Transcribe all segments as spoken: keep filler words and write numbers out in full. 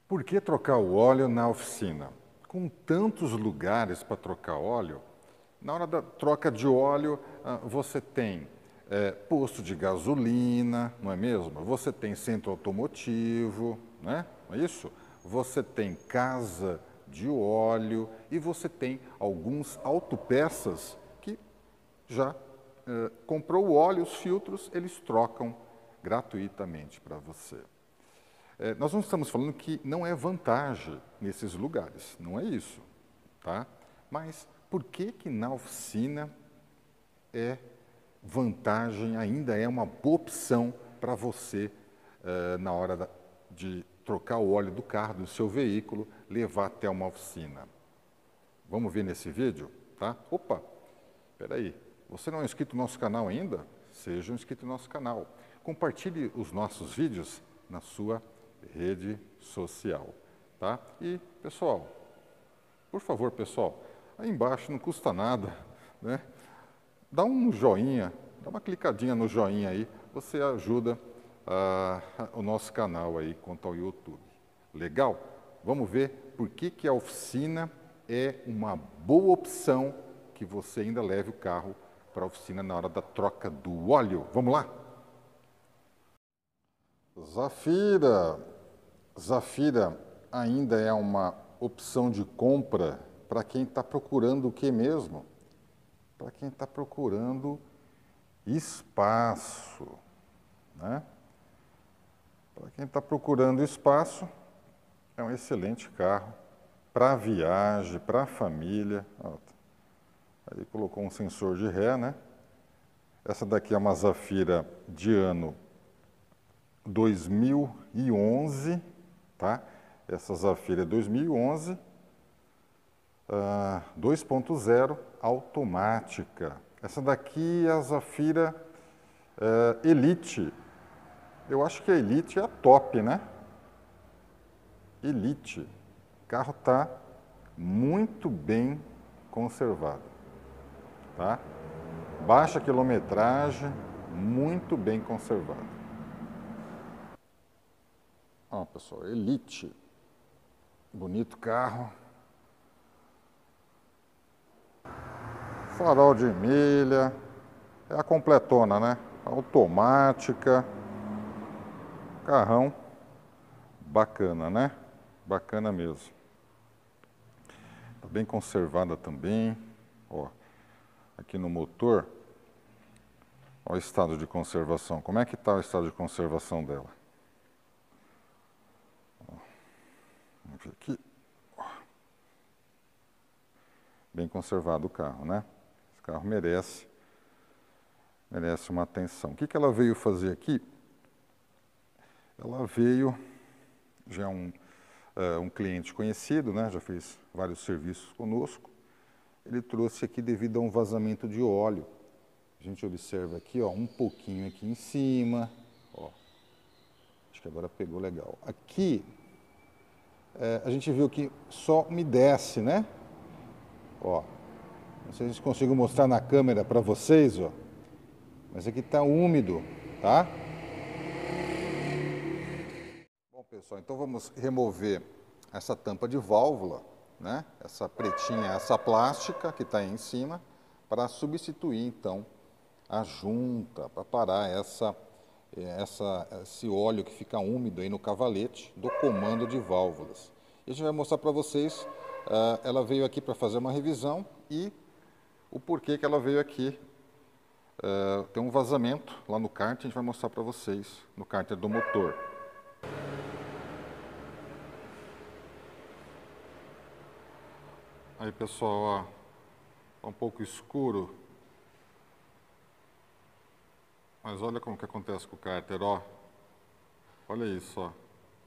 Por que trocar o óleo na oficina? Com tantos lugares para trocar óleo, na hora da troca de óleo, você tem é, posto de gasolina, não é mesmo? Você tem centro automotivo, né? Não é isso? Você tem casa de óleo e você tem alguns autopeças que já é, comprou o óleo, os filtros, eles trocam gratuitamente para você. É, nós não estamos falando que não é vantagem nesses lugares, não é isso, tá? Mas por que que na oficina é vantagem, ainda é uma boa opção para você uh, na hora da, de trocar o óleo do carro, do seu veículo, levar até uma oficina? Vamos ver nesse vídeo, tá? Opa, espera aí, você não é inscrito no nosso canal ainda? Seja um inscrito no nosso canal. Compartilhe os nossos vídeos na sua rede social, tá? E, pessoal, por favor, pessoal, aí embaixo não custa nada, né? Dá um joinha, dá uma clicadinha no joinha aí, você ajuda uh, o nosso canal aí quanto ao YouTube. Legal? Vamos ver por que que a oficina é uma boa opção que você ainda leve o carro para a oficina na hora da troca do óleo. Vamos lá? Zafira. Zafira ainda é uma opção de compra para quem está procurando o que mesmo? Para quem está procurando espaço, né? Para quem está procurando espaço, é um excelente carro para viagem, para família. Aí colocou um sensor de ré, né? Essa daqui é uma Zafira de ano dois mil e onze, tá? Essa Zafira é dois mil e onze, uh, dois ponto zero, automática. Essa daqui é a Zafira uh, Elite. Eu acho que a Elite é a top, né? Elite. O carro está muito bem conservado, tá? Baixa quilometragem, muito bem conservado. Ó, pessoal, Elite. Bonito carro. Farol de milha. É a completona, né? Automática. Carrão bacana, né? Bacana mesmo. Tá bem conservada também. Ó, aqui no motor. Ó, o estado de conservação. Como é que tá o estado de conservação dela? Vamos ver aqui. Bem conservado o carro, né? Esse carro merece, merece uma atenção. O que que ela veio fazer aqui? Ela veio, já é um, uh, um cliente conhecido, né? Já fez vários serviços conosco. Ele trouxe aqui devido a um vazamento de óleo. A gente observa aqui, ó, um pouquinho aqui em cima. Ó, acho que agora pegou legal. Aqui, uh, a gente viu que só umedece, né? Ó, não sei se consigo mostrar na câmera para vocês, ó. Mas aqui está úmido, tá? Bom, pessoal, então vamos remover essa tampa de válvula, né? Essa pretinha, essa plástica que está aí em cima, para substituir, então, a junta, para parar essa, essa, esse óleo que fica úmido aí no cavalete do comando de válvulas. E a gente vai mostrar para vocês, uh, ela veio aqui para fazer uma revisão e o porquê que ela veio aqui. Uh, tem um vazamento lá no cárter, a gente vai mostrar para vocês, no cárter do motor. Aí, pessoal, ó, tá um pouco escuro, mas olha como que acontece com o cárter, ó. Olha isso, ó.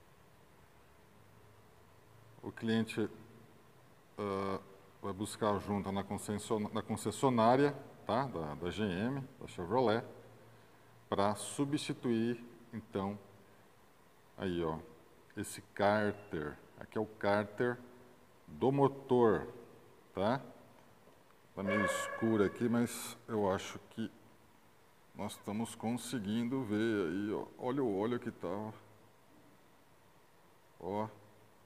O cliente uh, vai buscar a junta na concessionária, tá? da, da G M, da Chevrolet, para substituir, então, aí, ó, esse cárter. Aqui é o cárter do motor, tá? Tá meio escuro aqui, mas eu acho que nós estamos conseguindo ver aí, ó. Olha o óleo que tá, ó.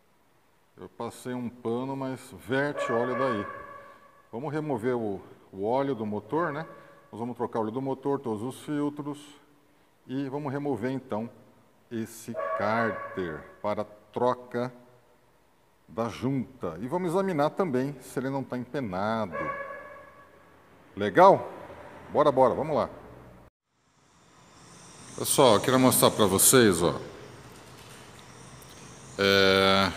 Eu passei um pano, mas verte óleo daí. Vamos remover o, o óleo do motor, né? Nós vamos trocar o óleo do motor, todos os filtros. E vamos remover então esse cárter para troca da junta. E vamos examinar também se ele não está empenado. Legal? Bora, bora, vamos lá. Pessoal, eu queria mostrar para vocês, ó. É...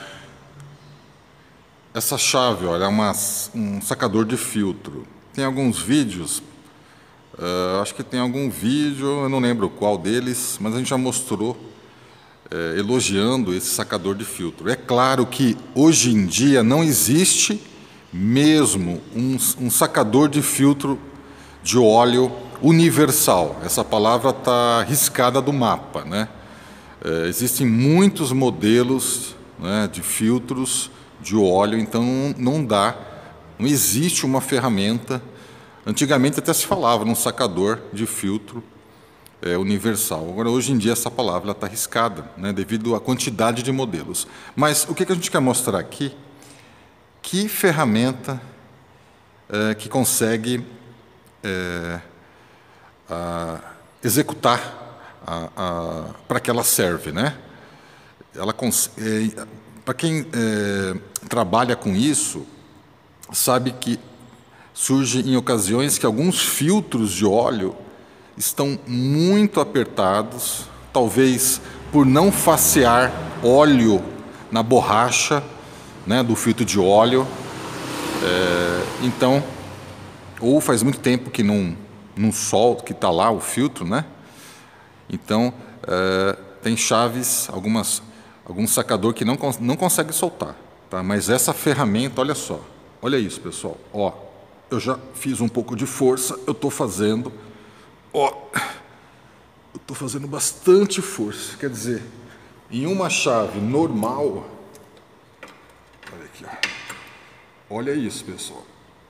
Essa chave, olha, é uma, um sacador de filtro. Tem alguns vídeos, uh, acho que tem algum vídeo, eu não lembro qual deles, mas a gente já mostrou uh, elogiando esse sacador de filtro. É claro que hoje em dia não existe mesmo um, um sacador de filtro de óleo universal. Essa palavra está riscada do mapa, né? Uh, existem muitos modelos, né, de filtros de óleo, então não dá, não existe uma ferramenta. Antigamente até se falava num sacador de filtro é, universal. Agora, hoje em dia, essa palavra está arriscada, né, devido à quantidade de modelos. Mas o que, que a gente quer mostrar aqui? Que ferramenta é, que consegue é, a, executar para que ela serve, né? Ela consegue... É, Para quem é, trabalha com isso, sabe que surge em ocasiões que alguns filtros de óleo estão muito apertados, talvez por não facear óleo na borracha, né, do filtro de óleo. É, então, ou faz muito tempo que não, não solta, que está lá o filtro, né? Então, é, tem chaves, algumas... algum sacador que não, não consegue soltar, tá? Mas essa ferramenta, olha só, olha isso, pessoal, ó, eu já fiz um pouco de força, eu estou fazendo, ó, eu estou fazendo bastante força, quer dizer, em uma chave normal, olha aqui, ó, olha isso, pessoal,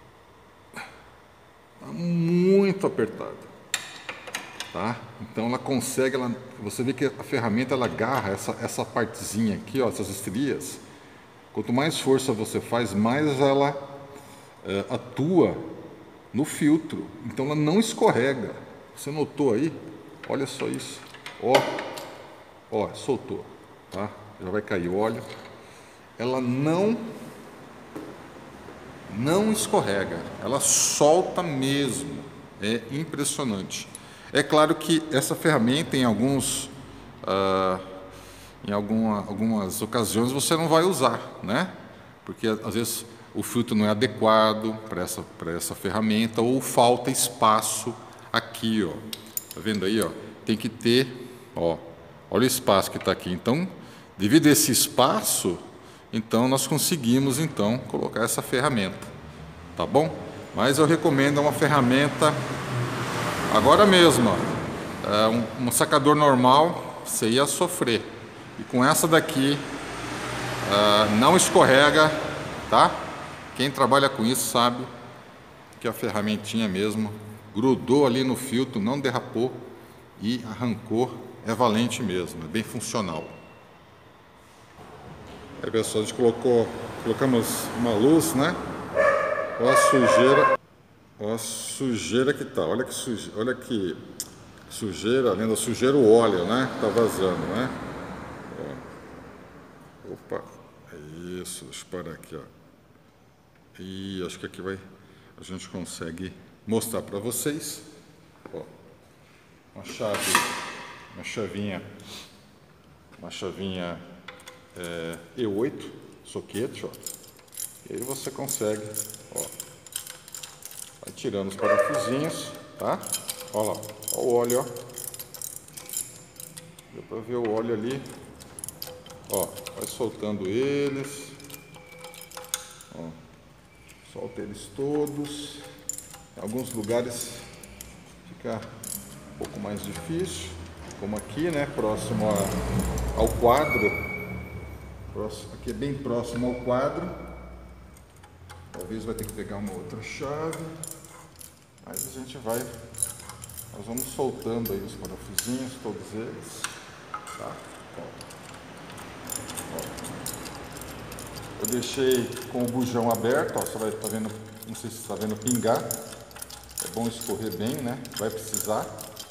está muito apertado. Tá? Então ela consegue, ela, você vê que a ferramenta ela agarra essa, essa partezinha aqui, ó, essas estrias. Quanto mais força você faz, mais ela é, atua no filtro. Então ela não escorrega. Você notou aí? Olha só isso. Ó, ó, soltou, tá? Já vai cair o óleo. Ela não não escorrega. Ela solta mesmo. É impressionante. É claro que essa ferramenta, em, alguns, uh, em alguma, algumas ocasiões, você não vai usar, né? Porque às vezes o filtro não é adequado para essa, para essa ferramenta ou falta espaço aqui, ó. Tá vendo aí, ó? Tem que ter, ó, olha o espaço que está aqui. Então, devido a esse espaço, então nós conseguimos então colocar essa ferramenta, tá bom? Mas eu recomendo uma ferramenta. Agora mesmo, ó, é um, um sacador normal, você ia sofrer. E com essa daqui, uh, não escorrega, tá? Quem trabalha com isso sabe que a ferramentinha mesmo grudou ali no filtro, não derrapou e arrancou. É valente mesmo, é bem funcional. Aí, pessoal, a gente colocou, colocamos uma luz, né? Olha a sujeira. Olha a sujeira que tá, olha que sujeira, olha que sujeira, além da sujeira o óleo, né, que tá vazando, né? Ó. Opa, é isso, deixa eu parar aqui, ó. E acho que aqui vai, a gente consegue mostrar para vocês, ó, uma chave, uma chavinha, uma chavinha é, E oito, soquete, ó, e aí você consegue, ó, vai tirando os parafusinhos, tá? Olha lá, olha o óleo, ó. Deu para ver o óleo ali. Ó, vai soltando eles. Ó, solta eles todos. Em alguns lugares fica um pouco mais difícil, como aqui, né? Próximo a, ao quadro. Próximo, aqui é bem próximo ao quadro. Talvez vai ter que pegar uma outra chave. Mas a gente vai, nós vamos soltando aí os parafusinhos, todos eles, tá? Ó. Ó. Eu deixei com o bujão aberto, ó, você vai estar vendo, não sei se você está vendo pingar. É bom escorrer bem, né? Vai precisar.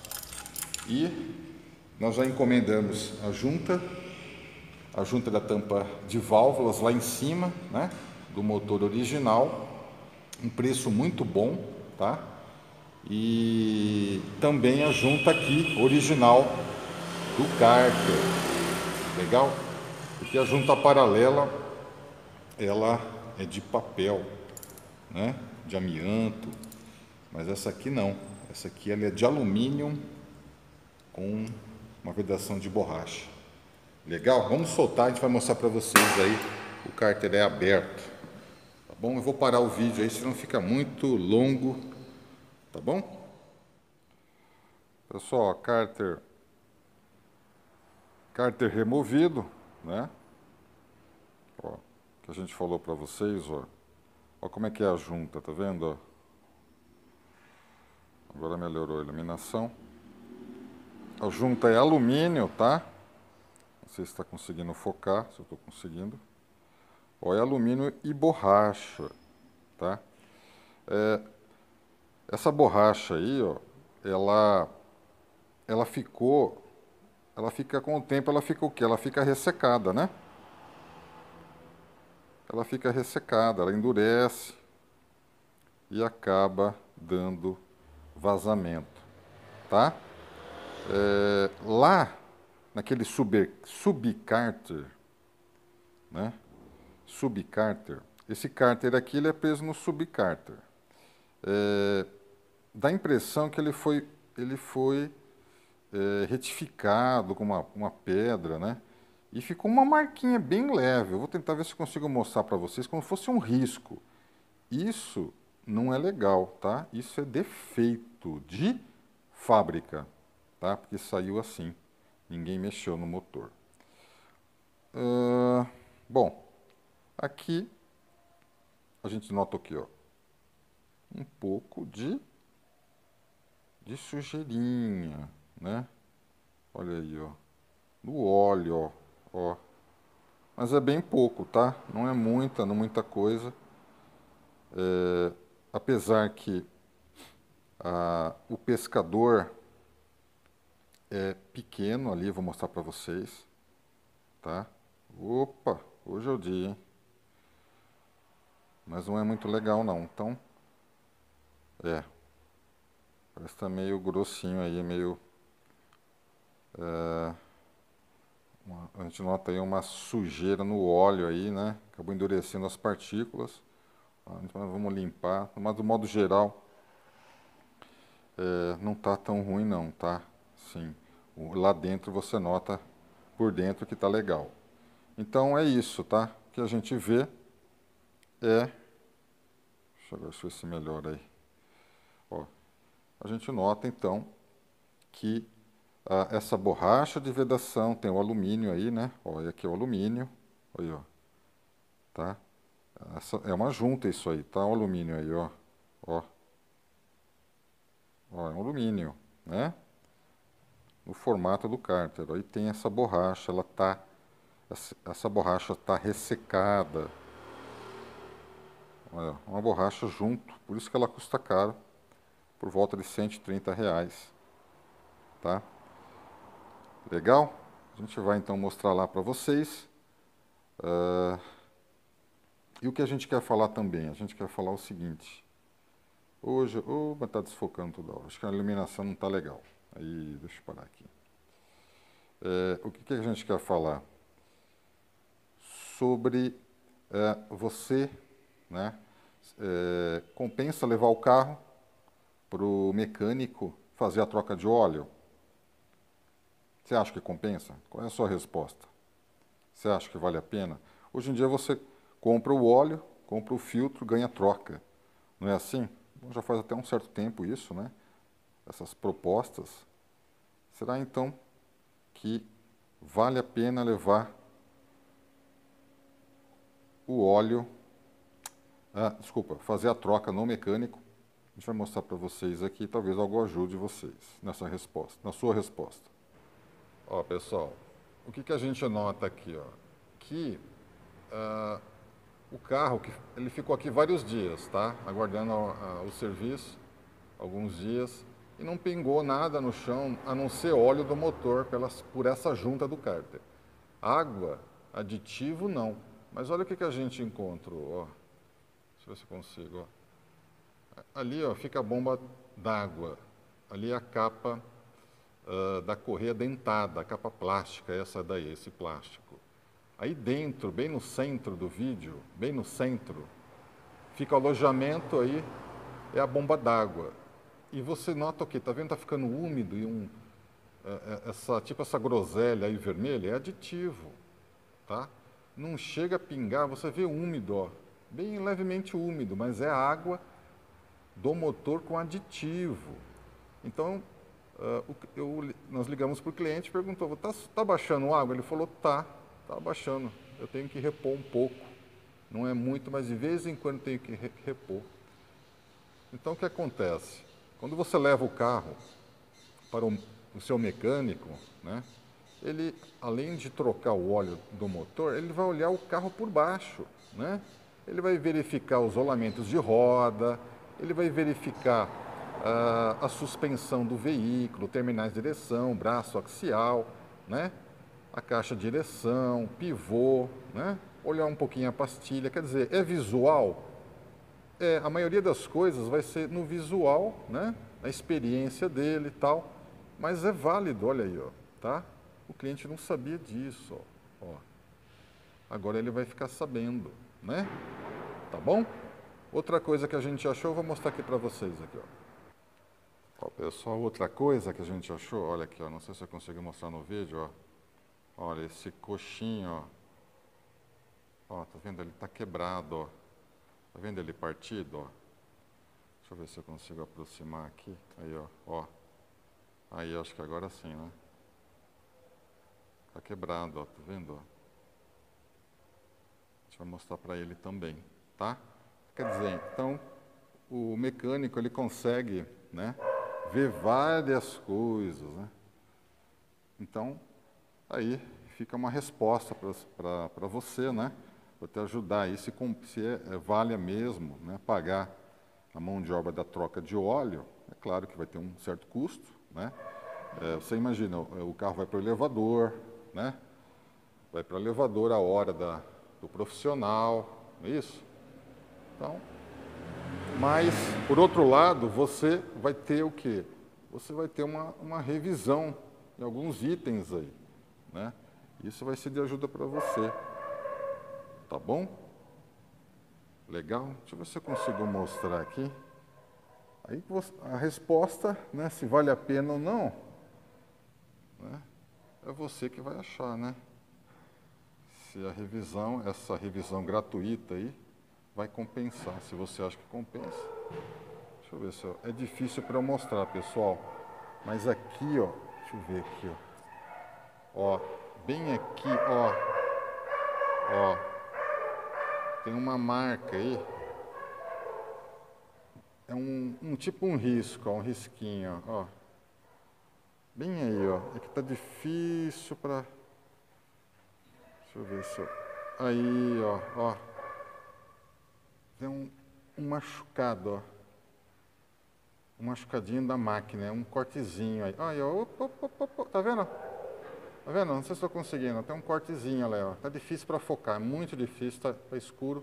E nós já encomendamos a junta, a junta da tampa de válvulas lá em cima, né? Do motor original. Um preço muito bom, tá? E também a junta aqui, original, do cárter. Legal? Porque a junta paralela, ela é de papel, né? De amianto. Mas essa aqui não. Essa aqui ela é de alumínio com uma vedação de borracha. Legal? Vamos soltar, a gente vai mostrar para vocês aí. O cárter é aberto. Tá bom? Eu vou parar o vídeo aí, senão fica muito longo. Tá bom? Pessoal, cárter, cárter removido, né? Ó, que a gente falou para vocês, ó. Ó como é que é a junta, tá vendo? Ó? Agora melhorou a iluminação. A junta é alumínio, tá? Não sei se está conseguindo focar, se eu estou conseguindo. Ó, é alumínio e borracha, tá? É, essa borracha aí, ó, ela, ela ficou, ela fica com o tempo, ela fica o quê? Ela fica ressecada, né? Ela fica ressecada, ela endurece e acaba dando vazamento, tá? É, lá naquele sub, subcárter, né? Subcárter. Esse cárter aqui ele é preso no subcárter. É, dá a impressão que ele foi, ele foi é, retificado com uma, uma pedra, né? E ficou uma marquinha bem leve. Eu vou tentar ver se consigo mostrar para vocês como se fosse um risco. Isso não é legal, tá? Isso é defeito de fábrica, tá? Porque saiu assim. Ninguém mexeu no motor. Uh, bom, aqui a gente nota aqui, ó, um pouco de, de sujeirinha, né? Olha aí, ó, no óleo, ó, ó. Mas é bem pouco, tá? Não é muita, não muita coisa. É, apesar que ah, o pescador é pequeno ali, vou mostrar para vocês, tá? Opa, hoje é o dia, hein? Mas não é muito legal não, então, é, parece que tá meio grossinho aí, meio, é, uma, a gente nota aí uma sujeira no óleo aí, né? Acabou endurecendo as partículas, então vamos limpar, mas do modo geral, é, não tá tão ruim não, tá? Sim, lá dentro você nota por dentro que tá legal. Então é isso, tá? O que a gente vê é... Deixa eu ver se melhora aí. Ó, a gente nota então que ah, essa borracha de vedação tem o alumínio aí, né? Olha aqui o alumínio. Aí, ó. Tá? Essa é uma junta isso aí, tá? O alumínio aí, ó. Ó. Ó, é um alumínio, né? No formato do cárter. Aí tem essa borracha, ela tá... Essa, essa borracha tá ressecada. Olha, uma borracha junto, por isso que ela custa caro, por volta de cento e trinta reais, tá? Legal? A gente vai então mostrar lá para vocês. Uh, e o que a gente quer falar também? A gente quer falar o seguinte. Hoje, oh, mas tá desfocando toda hora. Acho que a iluminação não tá legal. Aí, deixa eu parar aqui. É, o que, que a gente quer falar? Sobre é, você, né? É, compensa levar o carro para o mecânico fazer a troca de óleo? Você acha que compensa? Qual é a sua resposta? Você acha que vale a pena? Hoje em dia você compra o óleo, compra o filtro, ganha troca. Não é assim? Bom, já faz até um certo tempo isso, né? Essas propostas. Será então que vale a pena levar o óleo, ah, desculpa, fazer a troca no mecânico? A gente vai mostrar para vocês aqui, talvez algo ajude vocês nessa resposta, na sua resposta. Ó, pessoal, o que, que a gente nota aqui, ó? Que ah, o carro, que ele ficou aqui vários dias, tá? Aguardando a, a, o serviço, alguns dias, e não pingou nada no chão, a não ser óleo do motor pelas, por essa junta do cárter. Água, aditivo, não. Mas olha o que, que a gente encontrou, ó. Deixa eu ver se eu consigo, ó. Ali, ó, fica a bomba d'água. Ali é a capa uh, da correia dentada, a capa plástica, essa daí, esse plástico. Aí dentro, bem no centro do vídeo, bem no centro, fica o alojamento aí, é a bomba d'água. E você nota o que? Tá vendo? Tá ficando úmido e um, essa, tipo essa groselha aí vermelha é aditivo, tá? Não chega a pingar, você vê úmido, ó, bem levemente úmido, mas é água do motor com aditivo. Então, uh, eu, nós ligamos para o cliente e perguntou, tá, tá baixando água? Ele falou, tá. Está baixando, eu tenho que repor um pouco, não é muito, mas de vez em quando tenho que repor. Então o que acontece? Quando você leva o carro para o, o seu mecânico, né, ele, além de trocar o óleo do motor, ele vai olhar o carro por baixo, né? Ele vai verificar os rolamentos de roda, ele vai verificar ah, a suspensão do veículo, terminais de direção, braço axial, né? A caixa de direção, pivô, né? Olhar um pouquinho a pastilha, quer dizer, é visual? É, a maioria das coisas vai ser no visual, né? A experiência dele e tal, mas é válido, olha aí, ó, tá? O cliente não sabia disso, ó, ó. Agora ele vai ficar sabendo, né? Tá bom? Outra coisa que a gente achou, eu vou mostrar aqui para vocês aqui, ó. Ó, pessoal, outra coisa que a gente achou, olha aqui, ó, não sei se eu consigo mostrar no vídeo, ó. Olha, esse coxinho, ó. Ó, tá vendo? Ele tá quebrado, ó. Tá vendo ele partido, ó? Deixa eu ver se eu consigo aproximar aqui. Aí, ó, ó. Aí, acho que agora sim, né? Tá quebrado, ó. Tá vendo, ó? A gente vai mostrar para ele também, tá? Quer dizer, então, o mecânico, ele consegue, né? Ver várias coisas, né? Então, aí fica uma resposta para você, né? Para te ajudar aí, se, se é, é, vale mesmo, né? Pagar a mão de obra da troca de óleo. É claro que vai ter um certo custo, né? É, você imagina, o, o carro vai para o elevador, né? Vai para o elevador a hora da, do profissional, não é isso? Então, mas, por outro lado, você vai ter o quê? Você vai ter uma, uma revisão de alguns itens aí, né? Isso vai ser de ajuda para você, tá bom? Legal? Deixa eu ver se eu consigo mostrar aqui. Aí a resposta, né, se vale a pena ou não, né, é você que vai achar, né? Se a revisão, essa revisão gratuita aí, vai compensar, se você acha que compensa. Deixa eu ver se eu, é difícil para eu mostrar, pessoal, mas aqui, ó, deixa eu ver aqui, ó, ó, bem aqui, ó, ó, tem uma marca aí, é um, um tipo um risco, ó, um risquinho, ó, bem aí, ó, é que tá difícil para, deixa eu ver se eu, aí, ó, ó, tem um, um machucado, ó, um machucadinho da máquina, é um cortezinho aí, aí, ó, opa, opa, opa, tá vendo? Tá vendo? Não sei se estou conseguindo, tem um cortezinho ali, ó, tá difícil para focar, é muito difícil, tá, tá escuro,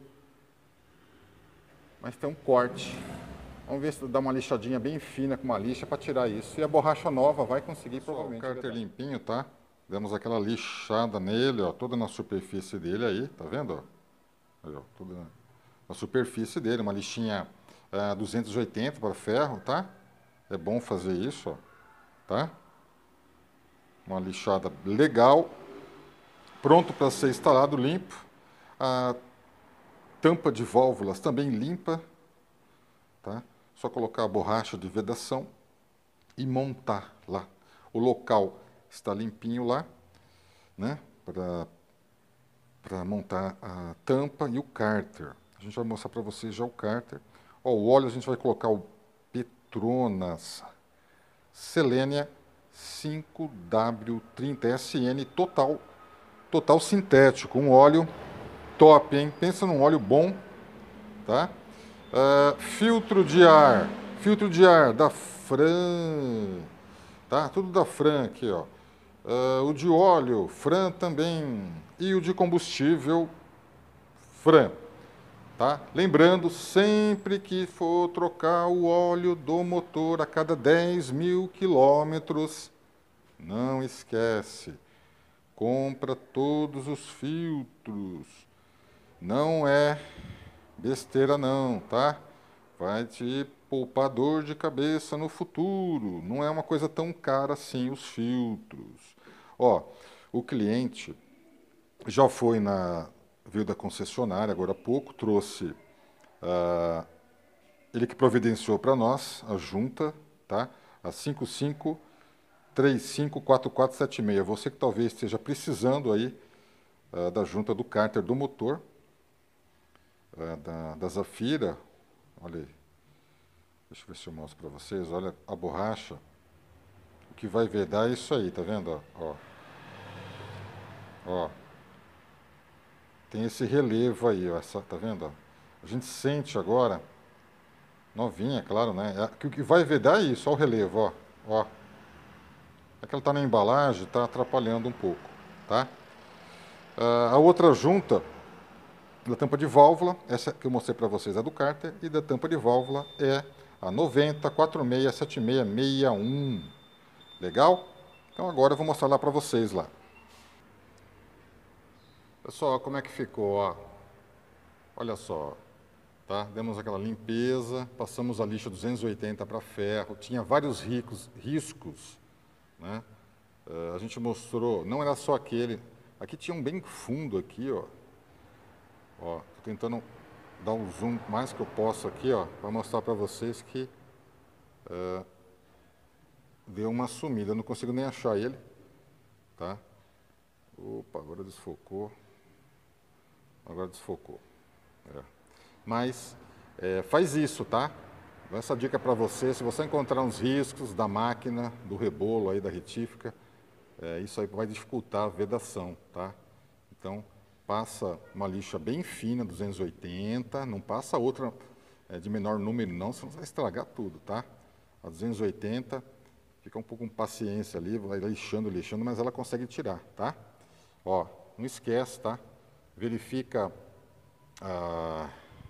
mas tem um corte. Vamos ver se dá uma lixadinha bem fina com uma lixa para tirar isso. E a borracha nova vai conseguir, pessoal, provavelmente. O cárter limpinho, tá? Demos aquela lixada nele, ó, toda na superfície dele aí, tá vendo? Aí, ó, tudo na, na superfície dele, uma lixinha uh, duzentos e oitenta para ferro, tá? É bom fazer isso, ó, tá? Uma lixada legal, pronto para ser instalado, limpo. A tampa de válvulas também limpa, tá? Só colocar a borracha de vedação e montar lá. O local está limpinho lá, né? Para para montar a tampa e o cárter. A gente vai mostrar para vocês já o cárter. Ó, o óleo a gente vai colocar o Petronas Selenia cinco W trinta S N total, total sintético, um óleo top, hein? Pensa num óleo bom, tá? Uh, filtro de ar, filtro de ar da Fran, tá? Tudo da Fran aqui, ó. Uh, o de óleo, Fran também. E o de combustível, Fran, tá? Lembrando, sempre que for trocar o óleo do motor a cada dez mil quilômetros, não esquece, compra todos os filtros. Não é besteira não, tá? Vai te poupar dor de cabeça no futuro. Não é uma coisa tão cara assim os filtros. Ó, o cliente já foi na veio da concessionária agora há pouco, trouxe ah, ele que providenciou para nós a junta, tá? A cinco cinco três cinco quatro quatro sete seis. Você que talvez esteja precisando aí ah, da junta do cárter do motor, ah, da, da Zafira, olha aí. Deixa eu ver se eu mostro para vocês. Olha a borracha. O que vai vedar é isso aí, tá vendo? Ó, ó. Tem esse relevo aí, ó, essa, tá vendo? Ó? A gente sente agora, novinha, claro, né? É, o que vai vedar é isso, ó o relevo, ó. ó. É que ela tá na embalagem, tá atrapalhando um pouco, tá? Ah, a outra junta da tampa de válvula, essa que eu mostrei para vocês é do cárter, e da tampa de válvula é a noventa quatro seis sete seis seis um. Legal? Então agora eu vou mostrar lá para vocês lá. Pessoal, como é que ficou, ó? Olha só, tá? Demos aquela limpeza, passamos a lixa duzentos e oitenta para ferro, tinha vários ricos, riscos, né? Uh, a gente mostrou, não era só aquele, aqui tinha um bem fundo aqui, ó. Ó, tô tentando dar um zoom mais que eu posso aqui, ó, para mostrar para vocês que uh, deu uma sumida, eu não consigo nem achar ele, tá? Opa, agora desfocou. Agora desfocou. É. Mas é, faz isso, tá? Essa dica para você, se você encontrar uns riscos da máquina, do rebolo aí, da retífica, é, isso aí vai dificultar a vedação, tá? Então, passa uma lixa bem fina, duzentos e oitenta, não passa outra é, de menor número não, senão você vai estragar tudo, tá? A duzentos e oitenta, fica um pouco com paciência ali, vai lixando, lixando, mas ela consegue tirar, tá? Ó, não esquece, tá? Verifica ah,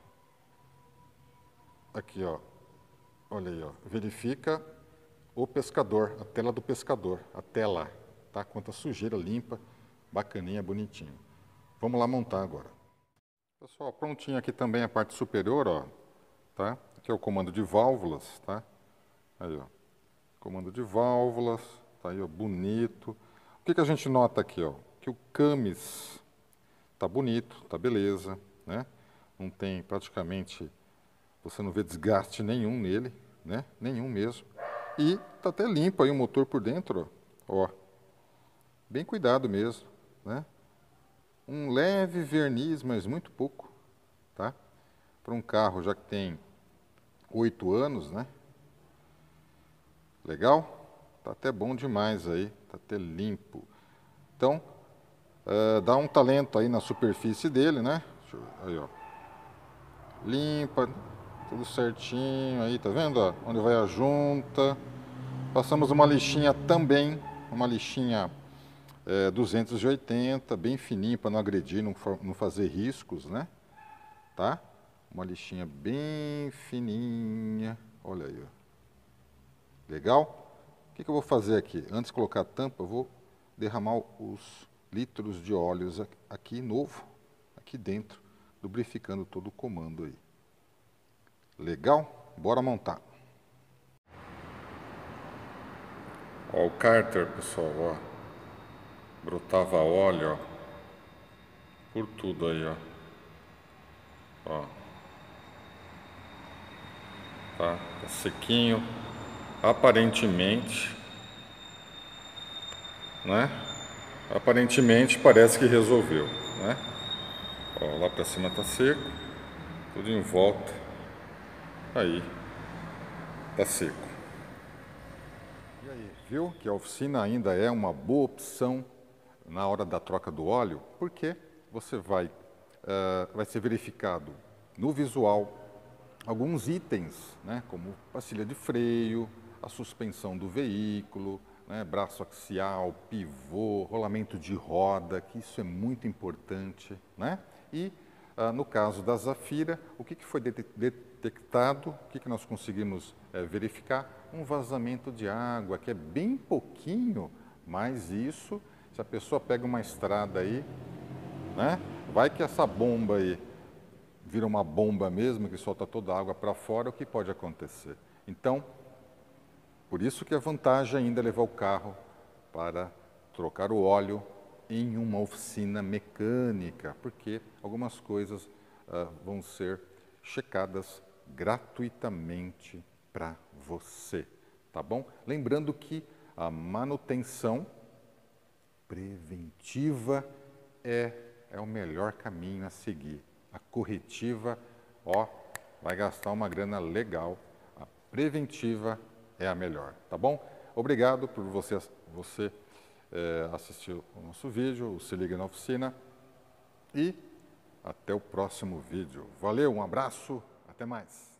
aqui, ó. Olha aí, ó. Verifica o pescador, a tela do pescador, a tela, tá? Quanta sujeira limpa, bacaninha, bonitinho. Vamos lá montar agora. Pessoal, prontinho aqui também a parte superior, ó, tá? Aqui é o comando de válvulas, tá? Aí, ó. Comando de válvulas, tá aí, ó, bonito. O que que a gente nota aqui, ó? Que o camis tá bonito, tá beleza, né? Não tem praticamente, você não vê desgaste nenhum nele, né? Nenhum mesmo. E tá até limpo aí o motor por dentro, ó. Ó. Bem cuidado mesmo, né? Um leve verniz, mas muito pouco, tá? Para um carro já que tem oito anos, né? Legal? Tá até bom demais aí, tá até limpo. Então, uh, dá um talento aí na superfície dele, né? Deixa eu, aí, ó. Limpa, tudo certinho aí, tá vendo? Ó, onde vai a junta. Passamos uma lixinha também, uma lixinha é, duzentos e oitenta, bem fininho para não agredir, não, for, não fazer riscos, né? Tá? Uma lixinha bem fininha, olha aí, ó. Legal? O que, que eu vou fazer aqui? Antes de colocar a tampa, eu vou derramar os litros de óleos aqui novo, aqui dentro, lubrificando todo o comando aí. Legal? Bora montar. Ó, o cárter, pessoal, ó, brotava óleo, ó, por tudo aí, ó. Ó. Tá, tá sequinho, aparentemente, né? Aparentemente parece que resolveu, né? Ó, lá pra cima tá seco, tudo em volta, aí, tá seco. E aí, viu que a oficina ainda é uma boa opção na hora da troca do óleo, porque você vai uh, vai ser verificado no visual alguns itens, né, como pastilha de freio, a suspensão do veículo, né, braço axial, pivô, rolamento de roda, que isso é muito importante, né? E uh, no caso da Zafira, o que, que foi detectado, o que, que nós conseguimos é, verificar? Um vazamento de água, que é bem pouquinho, mas isso, se a pessoa pega uma estrada aí, né, vai que essa bomba aí vira uma bomba mesmo, que solta toda a água para fora, o que pode acontecer? Então, por isso que a vantagem ainda é levar o carro para trocar o óleo em uma oficina mecânica, porque algumas coisas uh, vão ser checadas gratuitamente para você, tá bom? Lembrando que a manutenção preventiva é, é o melhor caminho a seguir. A corretiva, ó, vai gastar uma grana legal. A preventiva é a melhor, tá bom? Obrigado por você, você é, assistir o nosso vídeo, o Se Liga na Oficina. E até o próximo vídeo. Valeu, um abraço, até mais.